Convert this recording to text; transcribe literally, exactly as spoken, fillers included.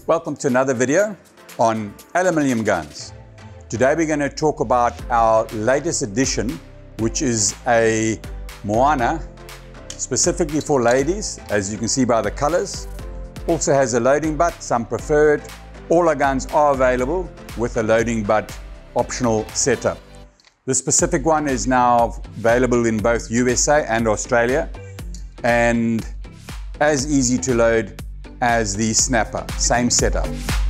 Welcome to another video on aluminium guns. Today we're going to talk about our latest addition, which is a Moana, specifically for ladies, as you can see by the colors. Also has a loading butt, some preferred. All our guns are available with a loading butt optional setup. This specific one is now available in both U S A and Australia, and as easy to load as the snapper, same setup.